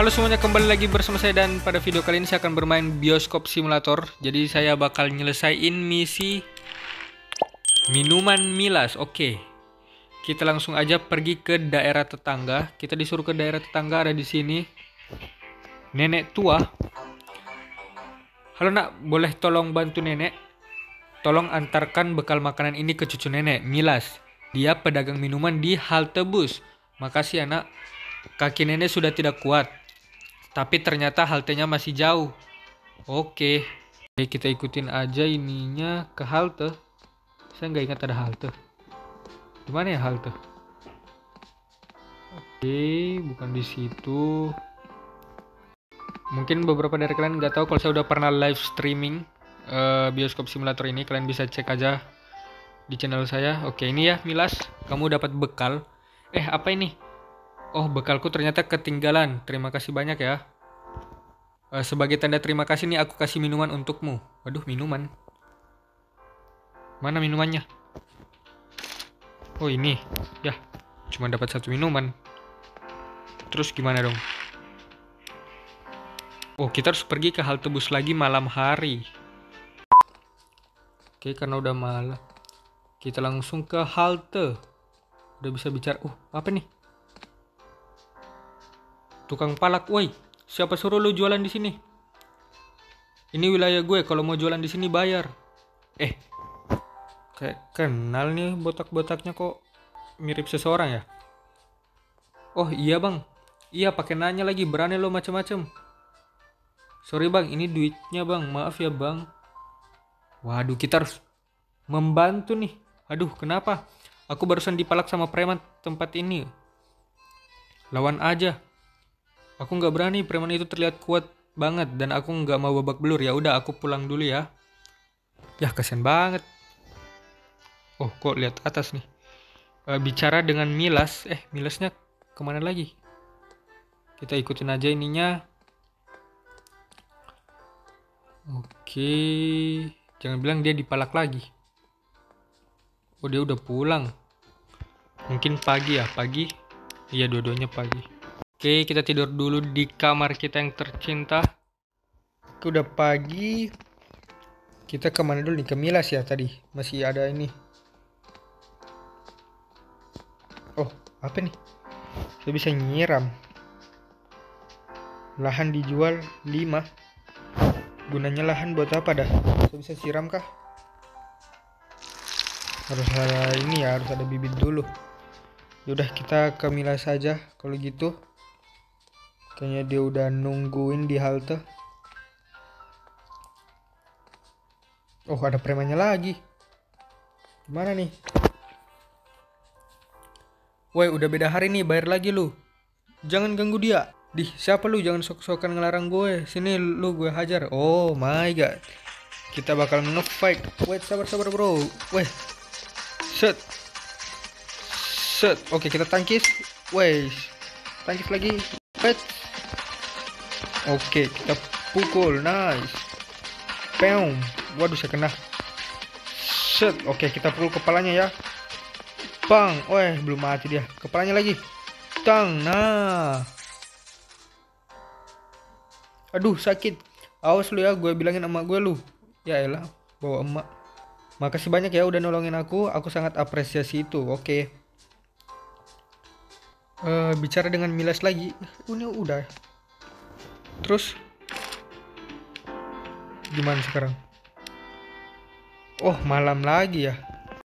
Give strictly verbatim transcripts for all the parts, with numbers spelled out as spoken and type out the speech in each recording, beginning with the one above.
Halo semuanya, kembali lagi bersama saya dan pada video kali ini saya akan bermain bioskop simulator. Jadi saya bakal nyelesain misi minuman Milas. Oke, kita langsung aja pergi ke daerah tetangga. Kita disuruh ke daerah tetangga, ada di sini nenek tua. Halo nak, boleh tolong bantu nenek? Tolong antarkan bekal makanan ini ke cucu nenek, Milas. Dia pedagang minuman di halte bus. Makasih anak. Kaki nenek sudah tidak kuat, tapi ternyata haltenya masih jauh. Oke, Oke kita ikutin aja ininya ke halte. Saya nggak ingat ada halte. Gimana ya halte? Oke, bukan di situ. Mungkin beberapa dari kalian nggak tahu kalau saya udah pernah live streaming uh, bioskop simulator ini. Kalian bisa cek aja di channel saya. Oke, ini ya Milas, kamu dapat bekal. Eh, apa ini? Oh, bekalku ternyata ketinggalan. Terima kasih banyak ya. Uh, sebagai tanda terima kasih nih aku kasih minuman untukmu. Waduh, minuman. Mana minumannya? Oh, ini. Ya, cuma dapat satu minuman. Terus gimana dong? Oh, kita harus pergi ke halte bus lagi malam hari. Oke, karena udah malam, kita langsung ke halte. Udah bisa bicara. Uh, apa nih? Tukang palak, woi, siapa suruh lu jualan di sini? Ini wilayah gue, kalau mau jualan di sini bayar. Eh, kayak kenal nih botak-botaknya, kok mirip seseorang ya? Oh iya bang, iya pakai nanya lagi, berani lo macem-macem. Sorry bang, ini duitnya bang, maaf ya bang. Waduh, kita harus membantu nih. Aduh, kenapa? Aku barusan dipalak sama preman tempat ini. Lawan aja. Aku nggak berani, preman itu terlihat kuat banget dan aku nggak mau babak belur. Ya udah, aku pulang dulu ya. Ya kasian banget. Oh, kok lihat atas nih. E, bicara dengan Milas. Eh, Milasnya kemana lagi? Kita ikutin aja ininya. Oke, jangan bilang dia dipalak lagi. Oh, dia udah pulang. Mungkin pagi ya, pagi. Iya, dua-duanya pagi. Oke, kita tidur dulu di kamar kita yang tercinta. Oke, udah pagi. Kita kemana dulu nih? Ke Milas ya tadi. Masih ada ini. Oh, apa nih? Saya bisa nyiram. Lahan dijual lima. Gunanya lahan buat apa dah? Saya bisa siram kah? Harus ada ini ya, harus ada bibit dulu. Yaudah, kita ke Milas saja kalau gitu. Kayaknya dia udah nungguin di halte. Oh, ada premannya lagi. Gimana nih? Woi, udah beda hari nih, bayar lagi lu. Jangan ganggu dia. Dih, siapa lu? Jangan sok-sokan ngelarang gue. Sini lu, gue hajar. Oh my god. Kita bakal nge-fight. Wait, sabar-sabar bro. Weh. Set. Set. Oke, kita tangkis. Wait. Tangkis lagi. Wait. Oke, kita pukul. Nice. Peum. Waduh, saya kena. Set. Oke, kita pukul kepalanya ya. Bang. Weh, belum mati dia. Kepalanya lagi. Tang. Nah. Aduh, sakit. Awas lu ya, gue bilangin emak gue lu. Ya elah, bawa emak. Makasih banyak ya udah nolongin aku. Aku sangat apresiasi itu. Oke. Uh, bicara dengan Milas lagi. Ini udah. Terus gimana sekarang? Oh, malam lagi ya.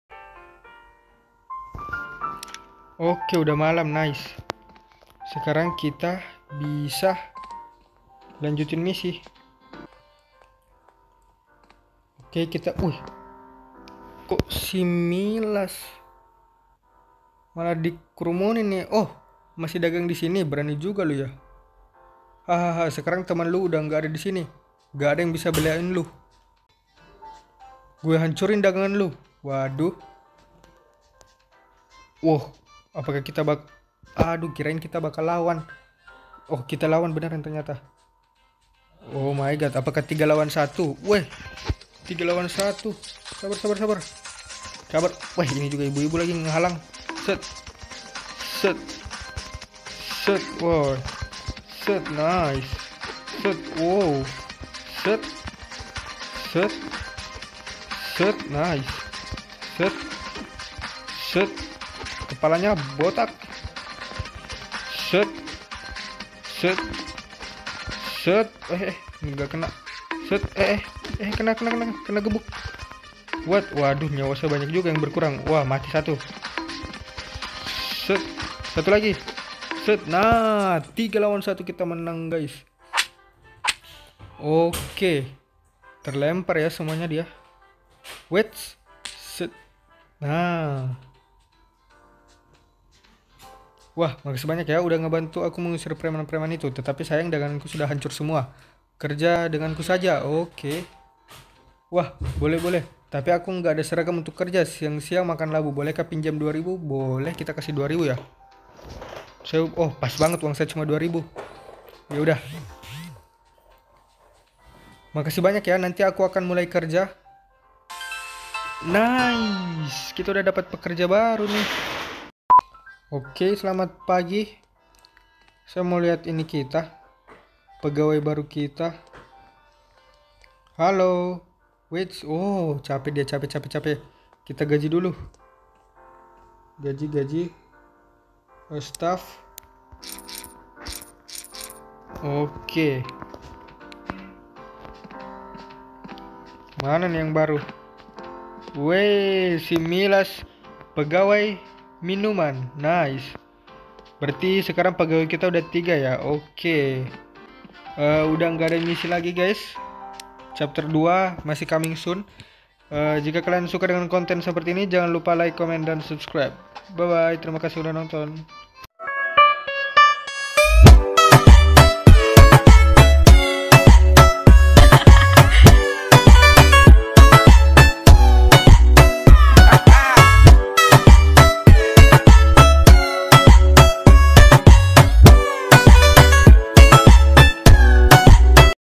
Oke, udah malam. Nice. Sekarang kita bisa lanjutin misi. Oke, kita uh kok si Milas malah dikerumunin nih. Oh, masih dagang di sini. Berani juga lu ya. Hahaha, sekarang teman lu udah nggak ada di sini. Nggak ada yang bisa belain lu. Gue hancurin dagangan lu. Waduh. Wow, apakah kita bak... Aduh, kirain kita bakal lawan. Oh, kita lawan beneran ternyata. Oh my god, apakah tiga lawan satu? Weh, tiga lawan satu. Sabar, sabar, sabar. Sabar. Wah, ini juga ibu-ibu lagi ngehalang. Set. Set. Set. Wow. Set, nice. Set, wow. Set. Set. Set, nice. Set. Set. Kepalanya botak. Set. Set. Set. Eh, eh, enggak kena. Set. Eh, eh, eh, kena, kena, kena, kena gebuk. What? Waduh, nyawa saya banyak juga yang berkurang. Wah, mati satu. Set. Satu lagi. Set. Nah, tiga lawan satu kita menang, guys. Oke. Terlempar ya semuanya dia. Wait. Set. Nah. Wah, makasih banyak ya udah ngebantu aku mengusir preman-preman itu. Tetapi sayang daganganku sudah hancur semua. Kerja denganku saja. Oke. Wah, boleh-boleh. Tapi aku nggak ada seragam untuk kerja. Siang-siang makan labu. Bolehkah pinjam dua ribu? Boleh, kita kasih dua ribu ya. Saya, oh, pas banget uang saya cuma dua ribu. Ya udah. Makasih banyak ya. Nanti aku akan mulai kerja. Nice. Kita udah dapat pekerja baru nih. Oke, selamat pagi. Saya mau lihat ini kita. Pegawai baru kita. Halo. Wait, oh, capek dia, capek, capek, capek. Kita gaji dulu. Gaji, gaji. Oh, staff. Oke. Mana nih yang baru? Weh, si Milas. Pegawai minuman. Nice. Berarti sekarang pegawai kita udah tiga ya. Oke. Uh, udah nggak ada misi lagi, guys. Chapter dua masih coming soon. Uh, jika kalian suka dengan konten seperti ini, jangan lupa like, comment, dan subscribe. Bye bye. Terima kasih udah nonton.